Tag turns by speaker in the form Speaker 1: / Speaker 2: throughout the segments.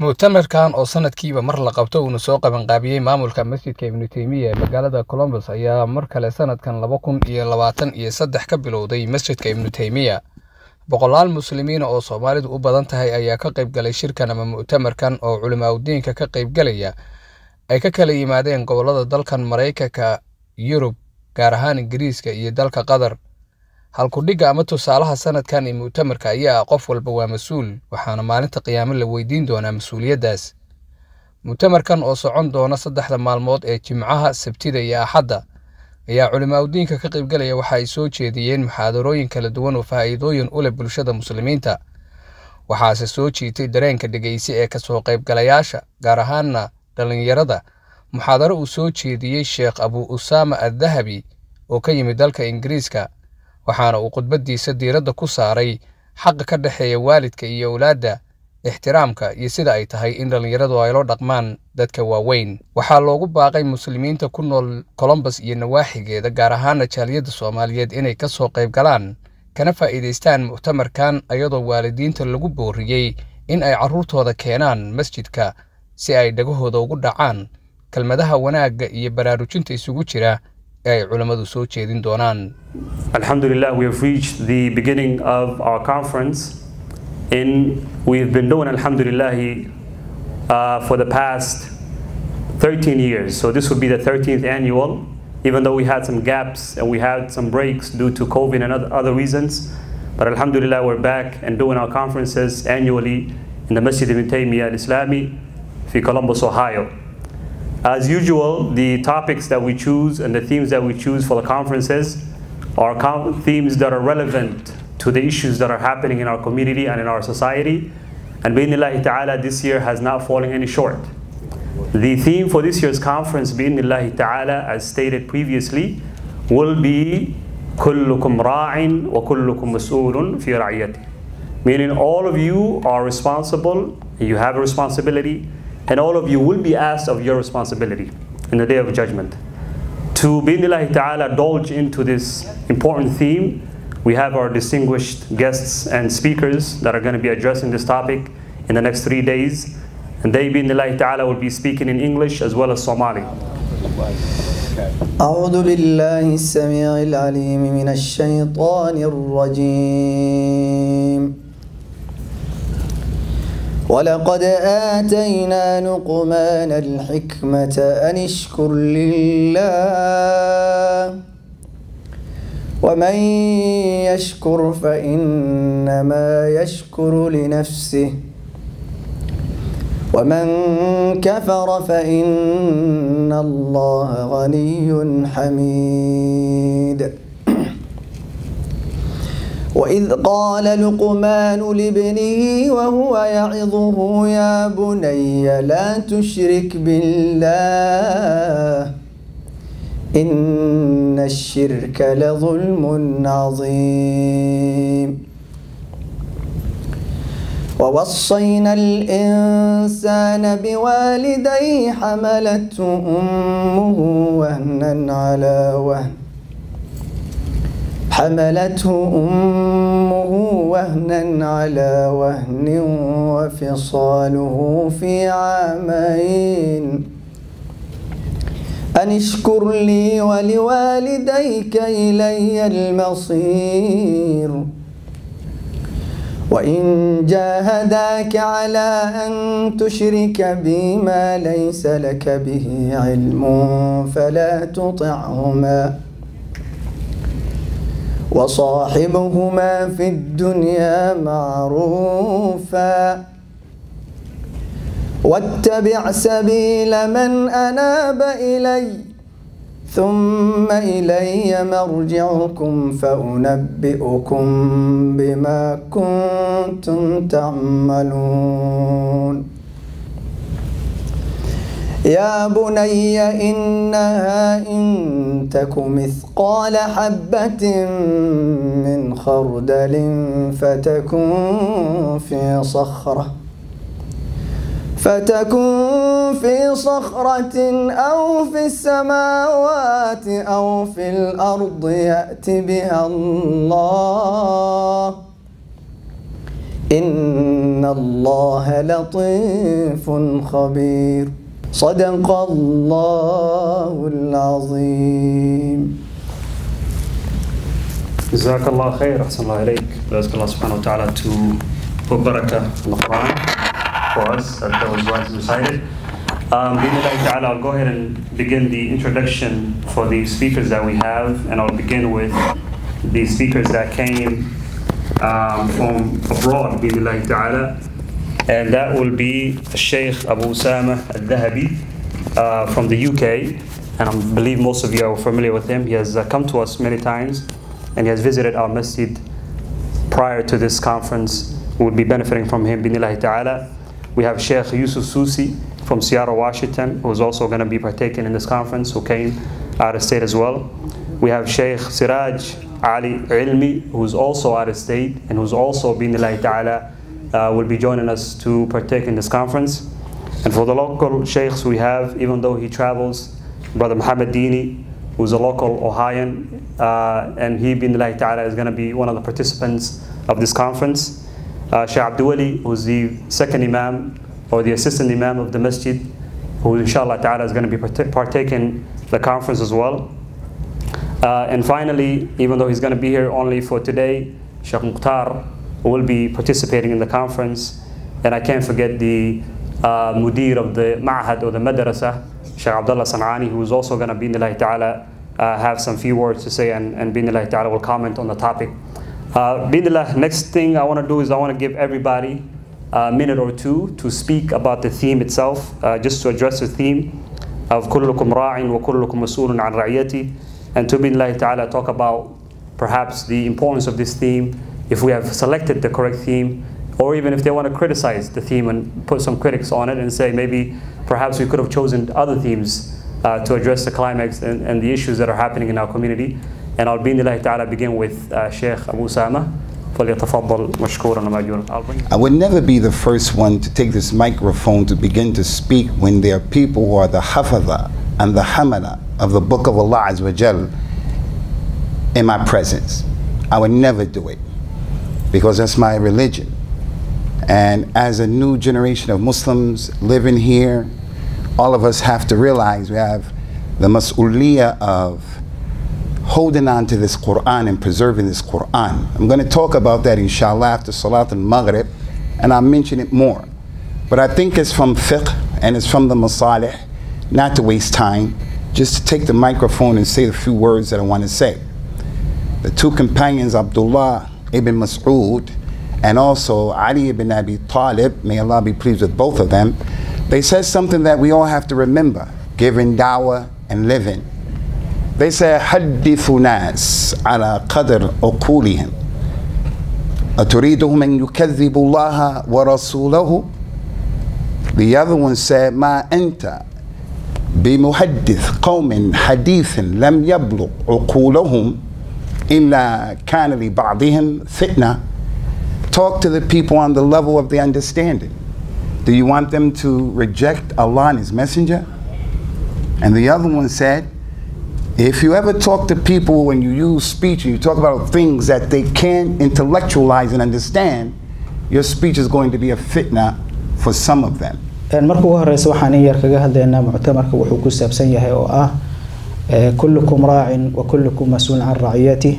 Speaker 1: mu'tamarkan oo sanadkiiba mar la qabto uu soo qaban qaabiyay maamulka masjidka Ibn Taymiyyah ee magaalada Columbus ayaa mar kale sanadkan 2023 ka bilowday masjidka Ibn Taymiyyah. boqolaal muslimiin oo Soomaalidu u badan tahay ayaa ka qayb galay shirkan ama mu'tamarkan oo culimaadudiinka ka qayb galaya ay ka kala yimaadeen gobolada dalkan Mareykanka, Yurub, gaar ahaan Ingiriiska iyo dalka Qatar. halkudhiga ama tusaalaha sanadkan ee mu'tamarka ayaa qof walba waa mas'uul, waxaana maalinta qiyaamo la weydiin doonaa mas'uuliyadaas. mu'tamarkan oo socon doona 3 maalmood ee Jimcaha, Sabtida iyo Axadda ayaa culimaadudiinka ka qayb galaya waxa ay soo jeediyeen muxaadarooyin kala duwan oo faa'iidooyin u leh bulshada muslimiinta. waxaase soo jiitay dareenka dhageysi ee ka soo qayb galayaasha, gaar ahaanna dhalinyarada. muxaadaro uu soo jeediyay Sheekh Abu Usama Al-Dhahabi oo ka yimid dalka Ingiriiska, waxaana uu khudbadiisa diiradda ku saaray xaq ka dhaxeeya waalidka iyo awlaadda, ixtiraamka iyo sida ay tahay in dhalinyaradu ay la dhaqmaan dadka waaweyn. waxaa loogu baaqay muslimiinta ku nool Columbus iyo nawaaxigeeda, gaar ahaan jaaliyadda Soomaaliyeed, inay ka soo qayb galaan kana faa'iideystaan mu'tamarkan, iyadoo waalidiinta lagu booriyay in ay carruurtooda keenaan masjidka si ay dhagahooda ugu dhacaan kelmadaha wanaagga iyo baraarujinta isugu jira ay culimadu soo jeedin doonaan.
Speaker 2: Alhamdulillah, we have reached the beginning of our conference, and we've been doing Alhamdulillah for the past 13 years. So this would be the 13th annual, even though we had some gaps and we had some breaks due to COVID and other reasons. But Alhamdulillah, we're back and doing our conferences annually in the Masjid Ibn Taymiyyah Al-Islami in Columbus, Ohio. As usual, the topics that we choose and the themes that we choose for the conferences are themes that are relevant to the issues that are happening in our community and in our society. And bi'idhnillahi ta'ala, this year has not fallen any short. The theme for this year's conference, bi'idhnillahi ta'ala, as stated previously, will be كُلُّكُمْ رَاعٍ وَكُلُّكُمْ مَسْئُولٌ فِي رَعِيَّتِهِ. Meaning all of you are responsible, you have a responsibility, and all of you will be asked of your responsibility in the day of judgment. To bi'idhnillahi ta'ala indulge into this important theme, we have our distinguished guests and speakers that are going to be addressing this topic in the next 3 days. And they bi'idhnillahi ta'ala will be speaking in English as well as Somali.
Speaker 3: أعوذ بالله السميع العليم من الشيطان الرجيم. ولقد آتينا لقمان الحكمة أن اشكر لله ومن يشكر فإنما يشكر لنفسه ومن كفر فإن الله غني حميد. وإذ قال لقمان لابنه وهو يعظه يا بني لا تشرك بالله إن الشرك لظلم عظيم. ووصينا الإنسان بوالديه حملته أمه وهنا على وهن وفصاله في عامين أن اشكر لي ولوالديك إلي المصير. وإن جاهداك على أن تشرك بي ما ليس لك به علم فلا تطعهما وصاحبهما في الدنيا معروفا واتبع سبيل من أناب إلي ثم إلي مرجعكم فأنبئكم بما كنتم تعملون. يا بني إنها إن تك مثقال حبة من خردل فتكن في صخرة أو في السماوات أو في الأرض يأت بها الله إن إن الله لطيف خبير صدق الله العظيم.
Speaker 2: جزاك الله خير. أحسن الله إليك. We ask Allah subhanahu wa ta'ala to put barakah in the Quran for us that was wisely recited. I'll go ahead and begin the introduction for the speakers that we have, and I'll begin with the speakers that came from abroad, and that will be Sheikh Abu Usama Al-Dhahabi from the UK, and I believe most of you are familiar with him. He has come to us many times, and he has visited our masjid prior to this conference. We will be benefiting from him, binillahi ta'ala. We have Sheikh Yusuf Susi from Seattle, Washington, who is also going to be partaking in this conference, who came out of state as well. We have Sheikh Siraj Ali Ilmi, who's also out of state, and who's also, binillahi ta'ala, will be joining us to partake in this conference. And for the local sheikhs we have, even though he travels, Brother Muhammad Dini, who's a local Ohioan, and he, binillahi ta'ala, is going to be one of the participants of this conference. Sheikh Abdul Wali, who's the second imam, or the assistant imam of the masjid, who inshallah ta'ala is going to be partaking the conference as well. And finally, even though he's going to be here only for today, Sheikh Mukhtar will be participating in the conference. And I can't forget the mudir of the ma'had or the madrasa, Sheikh Abdullah San'ani, who is also going to, binillahi ta'ala, have some few words to say, and binillahi ta'ala will comment on the topic. Binillah, next thing I want to do is I want to give everybody a minute or two to speak about the theme itself, just to address the theme of kullukum ra'in wa kullukum mas'ulun an ra'iyati, and to binillahi ta'ala talk about perhaps the importance of this theme, if we have selected the correct theme, or even if they want to criticize the theme and put some critics on it and say maybe perhaps we could have chosen other themes to address the climax and the issues that are happening in our community. And I'll binillahi ta'ala begin with Sheikh Abu Usama. I
Speaker 4: would never be the first one to take this microphone to begin to speak when there are people who are the hafadha and the hamala of the book of Allah Azza wa Jal in my presence. I would never do it, because that's my religion. And as a new generation of Muslims living here, all of us have to realize we have the mas'uliyah of holding on to this Quran and preserving this Quran. I'm going to talk about that inshallah after Salat al-Maghrib, and I'll mention it more. But I think it's from fiqh and it's from the masalih, not to waste time, just to take the microphone and say the few words that I want to say. The two companions, Abdullah ibn Mas'ud and also Ali ibn Abi Talib, may Allah be pleased with both of them, they said something that we all have to remember, giving dawah and living. They say, حدث ناس على قدر عقولهم أتريدهم أن يكذبوا الله ورسوله. The other one said, ما أنت بمحدث قوم حديث لم يبلغ عقولهم إلا كان لبعضهم فتنة. Talk to the people on the level of the understanding. Do you want them to reject Allah and His Messenger? And the other one said, if you ever talk to people when you use speech and you talk about things that they can't intellectualize and understand, your speech is going to be a fitna for some of them.
Speaker 5: marka ugu horeysa waxaan yar kaga hadlaynaa mu'tamarka wuxuu ku saabsan yahay oo ah kullukum raa'in wa kullukum mas'uul an ra'iyatihi.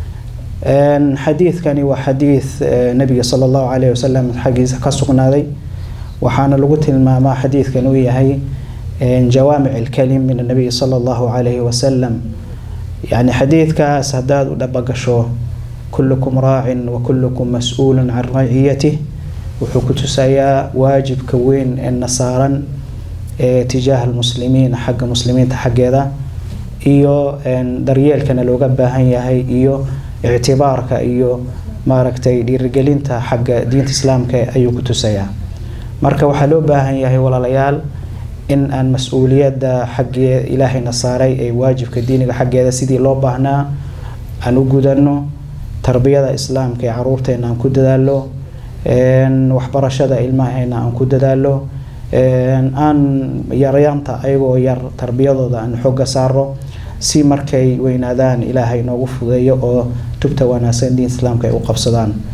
Speaker 5: xadiidkani waa xadiid nabiga sallallahu alayhi wasallam xaqiisa ka sugnaaday, waxaana lagu tilmaamaa xadiidkan uu yahay جوامع الكلم من النبي صلى الله عليه وسلم. يعني حديث كاس هداد ودبقشو كلكم راع وكلكم مسؤول عن رعيته، وحكوت سيا واجب كوين النصارى تجاه المسلمين حق مسلمين تحق هذا إيو دريال كان لو قبها هي إيو اعتبارك إيو ماركتي دي رجالين حق دين الإسلام كأيو كتسيا مركا وحلو بها هي ولا ليال إن المسؤولية حق إلهي نصاري أي واجب كدينك حق هذا سيدي لو بهنا أن وجودنا تربية الإسلام كعروتنا أن كود دالو إن وحبرشة إلما هنا أن كود دالو أن يريانتا أيوة ير تربية ضد أن حق سارو سي مركي وين أذان إلهي نوقف ذي أو تبتوانا سندين إسلام كي وقف صدان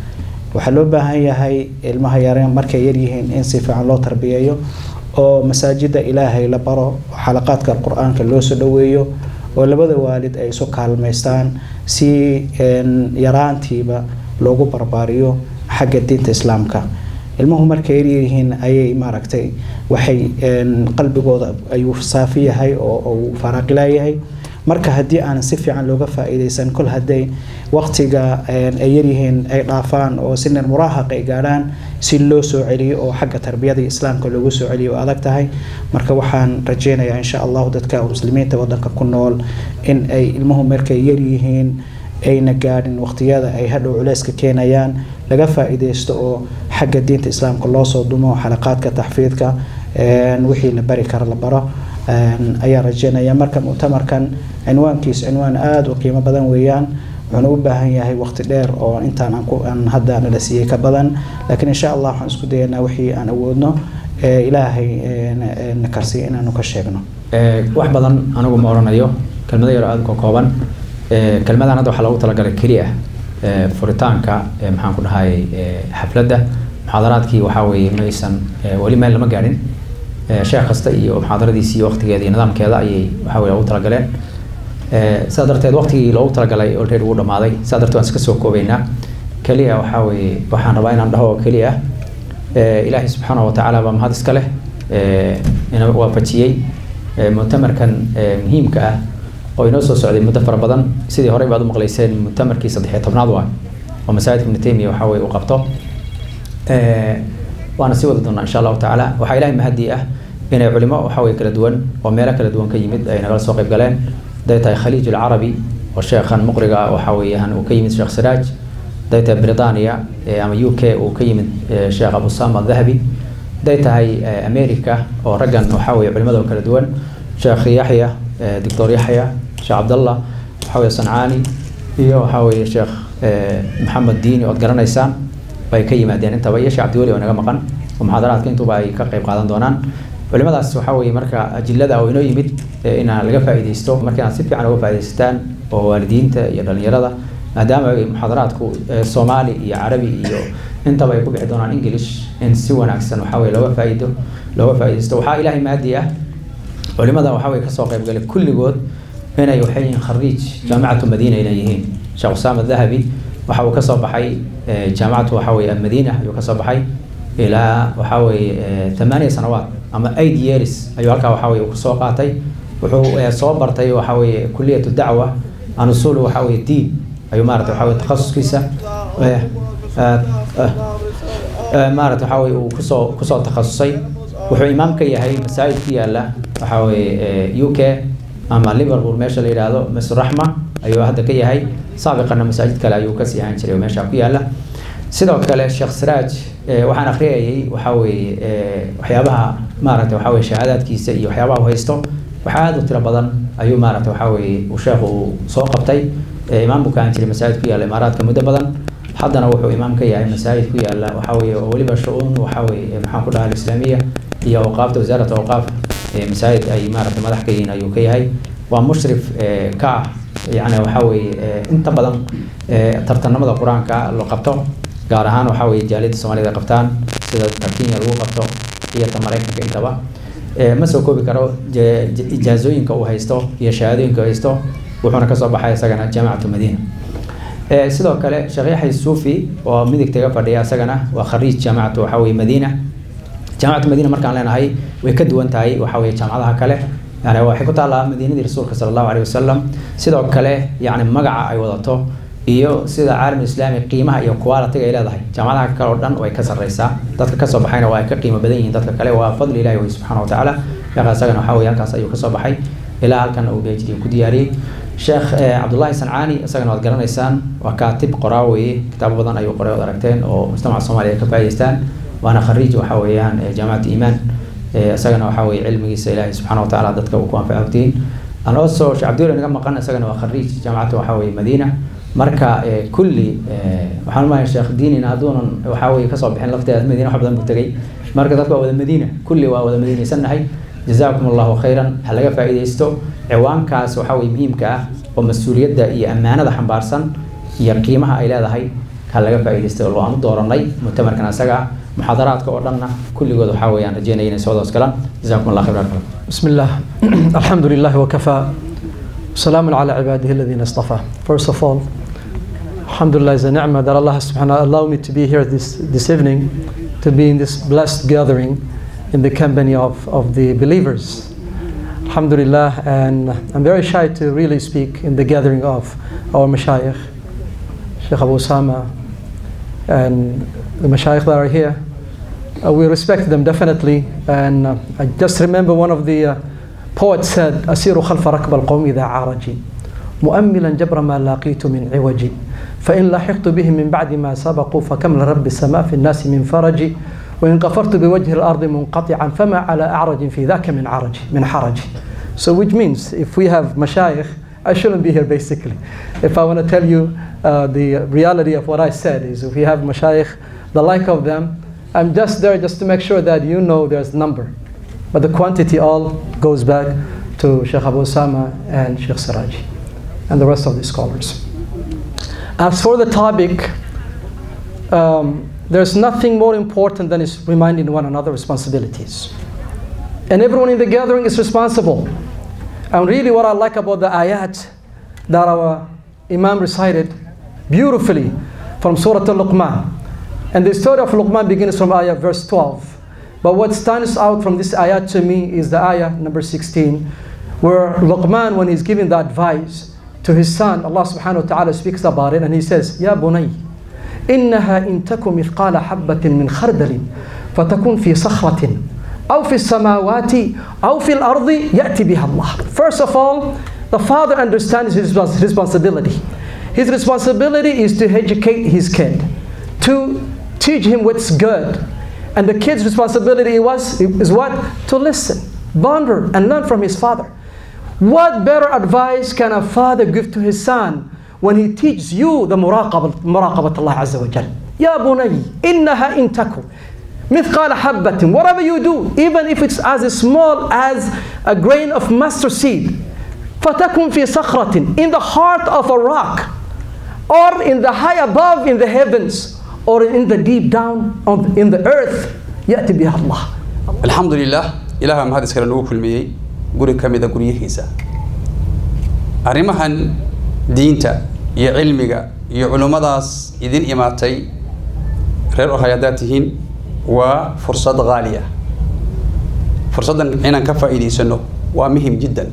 Speaker 5: waxaa loo baahan yahay ilmaha yareen markay yar yihiin in si fiican loo tarbiyeeyo oo masaajida ilaahay la baro xalaqaadka quraanka loo soo dhaweeyo oo labada waalid ay soo kaalmeystaan si yaraantiiba loogu barbaariyo xagga diinta islaamka ilmuhu markay yar yihiin ayay maaragtay waxay qalbigooda ayuu saafi yahay oo faraaq leeyahay marka haddii aan si fiican looga faa'iideysan kul haday waqtiga ay yar yihiin ay dhaafaan oo sinir muraahaqa ay gaaraan si loo soo celiyo oo xagga tarbiyada islaamka loogu soo celiyo adag tahay marka waxaan rajeynayaa insha Allah dadka muslimiinta wadanka ku nool in ay ilmuhu markay yar yihiin ayna gaarin waqtiyada ay hadhow culayska keenayaan laga faa'iideysto oo xagga diinta islaamka loo soo dumo xalaqaadka taxfiidka wixii la bari karo la baro ayaa rajeynaya marka mu'tamarkan cinwaankiis cinwaan aad u qiimo badan weeyaan wuxuuna u baahan yahay waqti dheer oo intaan aan hadda nala siiyay ka badan laakiin insha Allah waxaan isku dayaynaa wixii aan awoodno ilaahay na karsiyo inaanu ka sheegno
Speaker 6: wax badan anigu ma oranayo kelmado yar aad ka kooban kelmadan hadda waxa lagu talagalay kaliya furitaanka maxaan ku dhahay xafladda muxaadaraadkii waxa weeye maysan wali meel lama gaarin sheekh kasta iyo muxaadaradiisa iyo waqtigeeda iyo nidaamkeeda ayay waxa weeye ugu talagaleen sidaa darteed waqtigii loogu talagalay already wuu dhamaaday sidaa darteed waan iska soo koobaynaa kaliya waxa weeye waxaan rabaa inaan dhaho kaliya ilaahay subxaanahu wa tacaala baa mahad iska leh ina waafajiyey mu'tamarkan muhiimka ah oo inoo soo socday muddo fara badan sidii horey baad u maqlayseen mu'tamarkii 13aad waa oo masaajidka Ibn Taymiyyah waxa weeye u qabto وانا سوى ضدنا ان شاء الله تعالى وحا الهي مهدي ان علماء وحاوي كلا دوان وميلا كلا دوان كيمد اي نغال سوق قالين دايتا خليج العربي والشيخ مقرقة وحاويهن وكيمد شيخ سراج دايتا بريطانيا اما يو كي وكيمد شيخ ابو سامة الذهبي دايتا هاي امريكا ورقن وحاوي علماء كلا دوان شيخ يحيى دكتور يحيى شيخ عبد الله وحاوي صنعاني وحاوي شيخ محمد ديني وقرنا يسان bay ka yimaadeen inta bay shacab dooli wanaga maqan muxaadaraadka intuba ay ka qayb qaadan doonaan culimadaas waxa weeye marka ajillada oo inoo yimid in laga faa'iideysto marka aan si fiican uga faa'iideystaan oo waalidiinta iyo dhalinyarada maadaama ay muxaadaraadku Soomaali iyo Carabi iyo inta bay ku bixi doonaan English in si wanaagsan waxa weeye looga faa'iideysto waxa ilaahay maadi ah culimada waxa weeye ka soo qayb galay kulligood inay waxay khariij jaamacatu Madiina inay yihiin Sheikh Usama Dhahabi waxa uu ka soo baxay jaamacadu waxa weeye Madiina ayuu ka soo baxay ilaa waxa weeye 8 sanawaad ama 8 years ayuu halka waxa weeye ku soo qaatay wuxuu soo bartay waxa weeye kulliyadu dacwa aan usul waxa weeye diin ayuu maartay waxa weeye takhasuskiisa maartay waxa weeye uu ku soo takhasusay wuxuu imaam ka yahay masaajid ku yaala waxa weeye UK ama Liverpool meesha la yiraahdo Masjid Rahma ayuu hadda ka yahay سابقا مساجد كلا ayuu ka sii ahaan jiray meesha ku yaala sidoo kale Sheikh Siraj waxaan akhriyay waxa weeye waxyaabaha maaragtay waxa weeye shahaadadkiisa iyo waxyaabaha uu haysto waxa aad u tiro badan ayuu maaragtay waxa weeye uu sheekhu soo qabtay imaam ku kaan jiray masaajid ku yaala Imaaraadka muddo badan haddana wuxuu imaam ka yahay masaajid ku yaala waxa weeye oo waliba shu'uun waxa weeye maxaan ku dhahay islaamiya iyo awqaafta wasaaradda awqaaf masaajid ay maaragtay madax ka yihiin ayuu ka yahay waa mushrif ka يعني وحاوي انت بدن ترتنمada quraanka loo qabto gaar ahaan waxa weeye jaalida Soomaalida qabtaan sida Kenya lagu qabto iyo Mareykanka intaba ma soo koobi karo ijaazooyinka uu haysto iyo shahaadooyinka uu haysto wuxuuna ka soo baxay isagana jaamacada Madiina sidoo kale Sheikh Yahya Suufi oo midigtaga fadhiya isagana waa khariij jaamacada waxa weeye Madiina jaamacada Madiina markaan leenahay way ka duwan tahay waxa weeye jaamacadaha kale يعني waxay ku taala madiinada rasuulka sallallahu alayhi wasallam sidoo kale yani magaca ay wadato iyo sida caalam islaami qiimaha iyo quality ay leedahay jaamacadaha kale oo dhan way ka sareysaa dadka ka soo baxayna waa ka qiimo badan yihiin dadka kale waa fadli ilaahay subhanahu wa ta'ala yaqa asagana waxa weeye halkaas ayuu ka soo baxay ilaa halkan uu beejiyay ku diyaariyay Sheikh Abdullah Sanani asagana waad garanaysaan waa kaatib qoraawi kitaab badan ayuu qoray oo aragteen oo mujtamaca Soomaaliyeed ka faa'iideystaan waana khariij waxa weeyaan jaamacada Iimaan asagana waxa weeye cilmigiisa ilaahay subhanahu wa ta'ala dadka uu ku anfactiin ana soo Abdullah naga maqan asagana waa khariij jaamacada waxa weeye Madiina marka kulli waxaan ma Sheikh Diinina aduunan waxa weeye ka soo bixin lafteeda Madiina wax badan buu tagay marka dadka wada Madiina kulli waa wada Madiinaysannahay jazaakumullahu khayran halaga faa'iideysto ciwaankaas waxa weeye muhiimka ah oo mas'uuliyadda iyo amaanada xambaarsan iyo qiimaha ay leedahay كان لقى فائدة استغلوا عن دورني مؤتمر كان سجع محاضرات كأردنا كل جود حاوي عن رجينا ينسوا ذا كلام جزاكم الله خيرا.
Speaker 7: بسم الله الحمد لله وكفى سلام على عباده الذين اصطفى. First of all, alhamdulillah is a ni'mah that Allah subhanahu allow me to be here this evening, to be in this blessed gathering in the company of the believers. Alhamdulillah, and I'm very shy to really speak in the gathering of our mashayikh, Sheikh Abu Usama, and the mashayikh that are here. We respect them definitely, and I just remember one of the poets said, أسير خلف ركب القوم إذا عارجي مؤملا جبر ما لاقيت من عوجي فإن لاحقت بهم من بعد ما سبقوا فكم لرب السماء في الناس من فرجي وإن قفرت بوجه الأرض منقطعا فما على أعرج في ذاك من حرج. So which means if we have mashayikh, I shouldn't be here basically. If I want to tell you the reality of what I said is if we have mashayikh, the like of them, I'm just there just to make sure that you know there's number. But the quantity all goes back to Sheikh Abu Usama and Sheikh Siraji and the rest of the scholars. As for the topic, there's nothing more important than is reminding one another responsibilities. And everyone in the gathering is responsible. And really what I like about the ayat that our Imam recited beautifully from Surah Al-Luqman. And the story of Luqman begins from ayah verse 12. But what stands out from this ayat to me is the ayah number 16, where Luqman, when he's giving the advice to his son, Allah subhanahu wa ta'ala speaks about it and he says, Ya bunay, innaha in taku mithqala habbatin min khardalin, fatakun fi sakhratin, aw fi samawati, aw fi al-ardi, ya'ti biha Allah. First of all, the father understands his responsibility. His responsibility is to educate his kid, to teach him what's good. And the kid's responsibility is what? To listen, ponder, and learn from his father. What better advice can a father give to his son when he teaches you the muraqabat Allah Azza wa Jal? Ya bunay, innaha in taku mithqala habbatin. Whatever you do, even if it's as small as a grain of mustard seed, fatakun fi sakhratin, in the heart of a rock, or in the high above in the heavens, or in the deep down in the earth, يأتي بها الله.
Speaker 8: Alhamdulillah, ilaha mahadis kala nagu kulmiyey guri kamida guryihiisa. Arrimahan diinta iyo cilmiga iyo culumadaas idin imaatay reer hay'adaatihiin waa fursad qaaliya. Fursadan inaan ka faa'iideysano waa muhiim jiddan.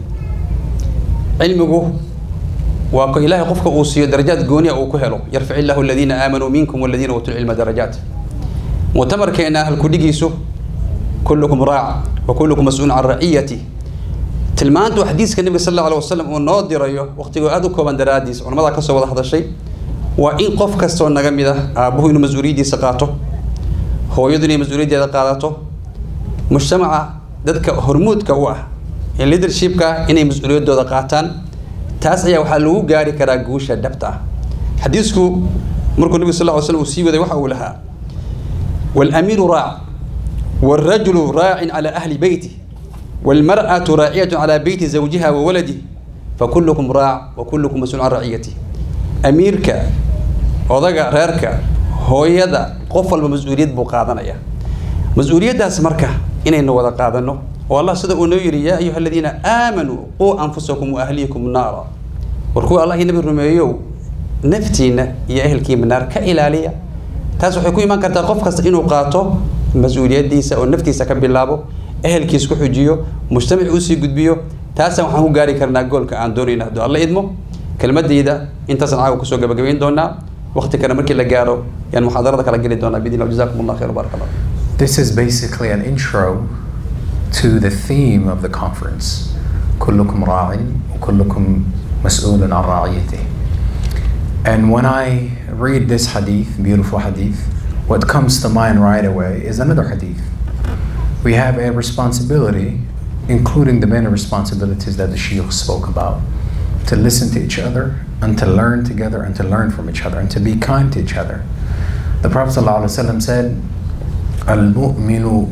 Speaker 8: Cilmigu waa ko ilaahay qofka uu siiyo darajaad gooni ah uu ku helo yarfa'i Allahu alladhina aamanu minkum walladhina utul ilma darajat mutamarkeena hal ku dhigiiso kullukum raac wa kullukum mas'uul an ra'iyati tilmaantu hadiiska nabiga sallallahu alayhi wasallam oo noo dirayo waqtiga aad u kooban daraadiis culimada ka soo wada hadashay waa in qof kasto naga mid ah aabuhu inuu mas'uuliyadiisa qaato hooyadu inay mas'uuliyadeeda qaadato mujtamaca dadka hormuudka u ah ee leadershipka inay mas'uuliyadooda qaataan taas ayaa waxa lagu gaari karaa guusha dhabta xadiisku markuu nabiga sallallahu alayhi wasallam sii waday waxa uu lahaa wal amiru raa' wal rajulu raa'in ala ahli bayti wal mar'atu ra'iyatun ala bayti zawjiha wa waladihi fa kullukum raa' wa kullukum mas'uul an ra'iyati amirka odaga reerka hooyada qof walba mas'uuliyad buu qaadanaya mas'uuliyadaas marka inaynu wada qaadano والله صدق ونيري يا أيها الذين آمنوا قوا أنفسكم وأهليكم نارا وركوا الله النبي الرميو نفتينا يا أهل كيم النار كإلالية تاسو حكومي ما كنت قف كست إنه قاطو مسؤوليات دي أو نفتي سكب باللابو أهل كيسكو حجيو مجتمع أوسي قد بيو تاسو حنو قاري كرنا قول كأن دوري نهدو الله يدمو كلمة دي ده أنت صنعوا كسوق بقبين دونا وقت كنا مركي لقارو يعني محاضرة كلا قلي دونا بيدين وجزاكم الله خير وبارك الله.
Speaker 9: This is basically an intro to the theme of the conference. كلكم راع وكلكم مسؤول عن رعيته. And when I read this hadith, beautiful hadith, what comes to mind right away is another hadith. We have a responsibility, including the many responsibilities that the Shaykh spoke about, to listen to each other and to learn together and to learn from each other and to be kind to each other. The Prophet ﷺ said, Al-mu'minu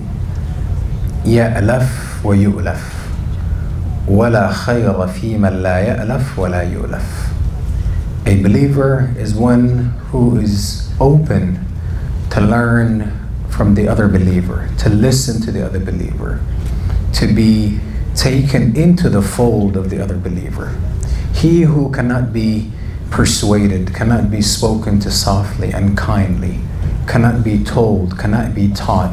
Speaker 9: يألف ويؤلف ولا خير في من لا يألف ولا يؤلف. A believer is one who is open to learn from the other believer, to listen to the other believer, to be taken into the fold of the other believer. He who cannot be persuaded, cannot be spoken to softly and kindly, cannot be told, cannot be taught,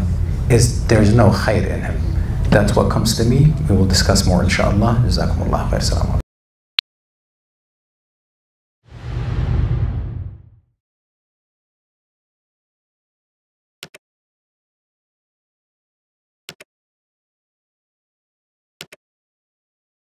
Speaker 9: there's no khair in him. That's what comes to me. We will discuss more inshallah. Jazakumullah khair. Assalamu alaikum.